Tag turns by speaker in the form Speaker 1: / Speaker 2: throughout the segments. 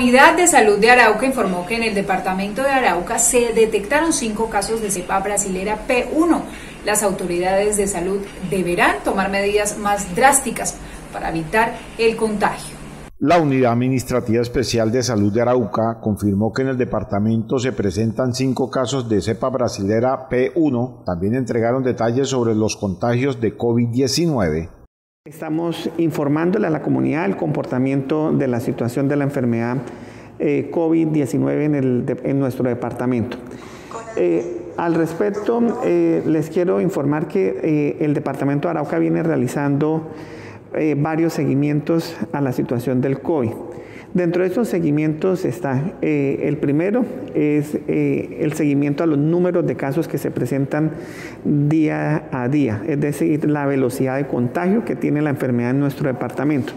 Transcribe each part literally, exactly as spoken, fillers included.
Speaker 1: Unidad de Salud de Arauca informó que en el departamento de Arauca se detectaron cinco casos de cepa brasilera P uno. Las autoridades de salud deberán tomar medidas más drásticas para evitar el contagio.
Speaker 2: La Unidad Administrativa Especial de Salud de Arauca confirmó que en el departamento se presentan cinco casos de cepa brasilera P uno. También entregaron detalles sobre los contagios de COVID diecinueve.
Speaker 3: Estamos informándole a la comunidad el comportamiento de la situación de la enfermedad eh, COVID diecinueve en, el, de, en nuestro departamento. Eh, al respecto, eh, les quiero informar que eh, el departamento de Arauca viene realizando eh, varios seguimientos a la situación del COVID. Dentro de estos seguimientos está, eh, el primero es eh, el seguimiento a los números de casos que se presentan día a día, es decir, la velocidad de contagio que tiene la enfermedad en nuestro departamento.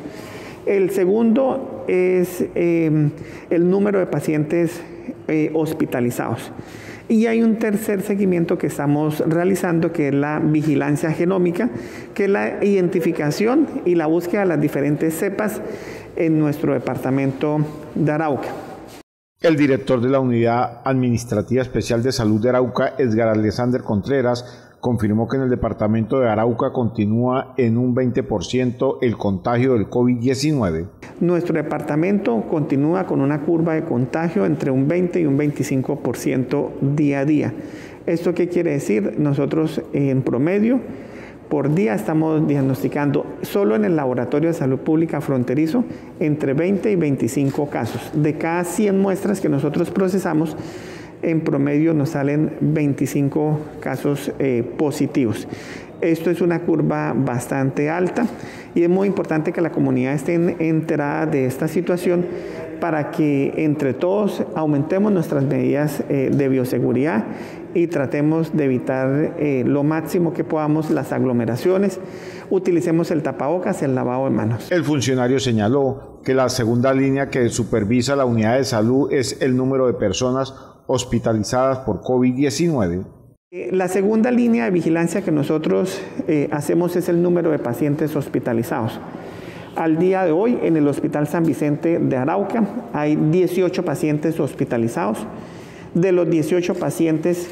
Speaker 3: El segundo es eh, el número de pacientes eh, hospitalizados. Y hay un tercer seguimiento que estamos realizando, que es la vigilancia genómica, que es la identificación y la búsqueda de las diferentes cepas en nuestro departamento de Arauca.
Speaker 2: El director de la Unidad Administrativa Especial de Salud de Arauca, Edgar Alexander Contreras, confirmó que en el departamento de Arauca continúa en un veinte por ciento el contagio del COVID diecinueve.
Speaker 3: Nuestro departamento continúa con una curva de contagio entre un veinte y un veinticinco por ciento día a día. ¿Esto qué quiere decir? Nosotros en promedio por día estamos diagnosticando solo en el Laboratorio de Salud Pública Fronterizo entre veinte y veinticinco casos. De cada cien muestras que nosotros procesamos, en promedio nos salen veinticinco casos eh, positivos. Esto es una curva bastante alta y es muy importante que la comunidad esté enterada de esta situación para que entre todos aumentemos nuestras medidas eh, de bioseguridad y tratemos de evitar eh, lo máximo que podamos las aglomeraciones, utilicemos el tapabocas y el lavado de manos.
Speaker 2: El funcionario señaló que la segunda línea que supervisa la unidad de salud es el número de personas hospitalizadas por COVID diecinueve.
Speaker 3: La segunda línea de vigilancia que nosotros eh, hacemos es el número de pacientes hospitalizados. Al día de hoy, en el Hospital San Vicente de Arauca, hay dieciocho pacientes hospitalizados. De los dieciocho pacientes,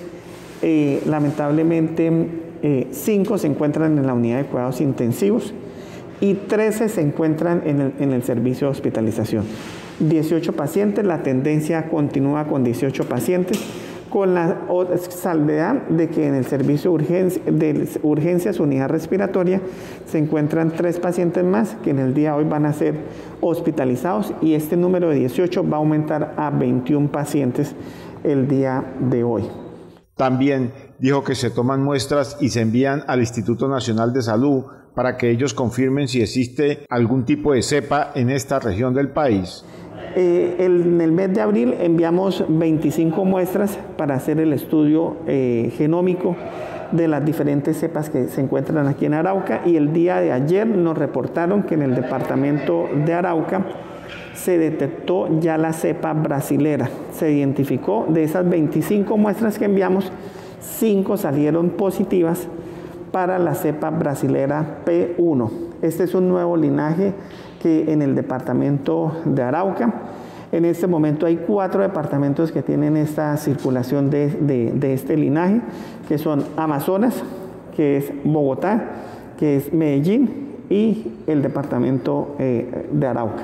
Speaker 3: eh, lamentablemente, eh, cinco se encuentran en la unidad de cuidados intensivos y trece se encuentran en el, en el servicio de hospitalización. dieciocho pacientes, la tendencia continúa con dieciocho pacientes, con la salvedad de que en el servicio de, urgencia, de urgencias, unidad respiratoria, se encuentran tres pacientes más que en el día de hoy van a ser hospitalizados y este número de dieciocho va a aumentar a veintiún pacientes el día de hoy.
Speaker 2: También dijo que se toman muestras y se envían al Instituto Nacional de Salud para que ellos confirmen si existe algún tipo de cepa en esta región del país.
Speaker 3: Eh, el, en el mes de abril enviamos veinticinco muestras para hacer el estudio eh, genómico de las diferentes cepas que se encuentran aquí en Arauca y el día de ayer nos reportaron que en el departamento de Arauca se detectó ya la cepa brasilera. Se identificó de esas veinticinco muestras que enviamos, cinco salieron positivas para la cepa brasilera P uno. Este es un nuevo linaje que en el departamento de Arauca, en este momento hay cuatro departamentos que tienen esta circulación de, de, de este linaje, que son Amazonas, que es Bogotá, que es Medellín y el departamento eh, de Arauca.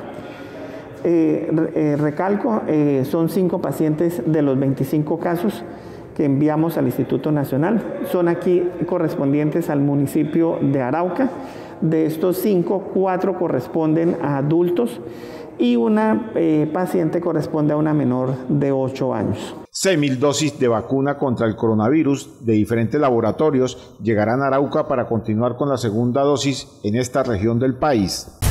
Speaker 3: Eh, eh, recalco, eh, son cinco pacientes de los veinticinco casos que enviamos al Instituto Nacional, son aquí correspondientes al municipio de Arauca. De estos cinco, cuatro corresponden a adultos y una eh, paciente corresponde a una menor de ocho años.
Speaker 2: seis mil dosis de vacuna contra el coronavirus de diferentes laboratorios llegarán a Arauca para continuar con la segunda dosis en esta región del país.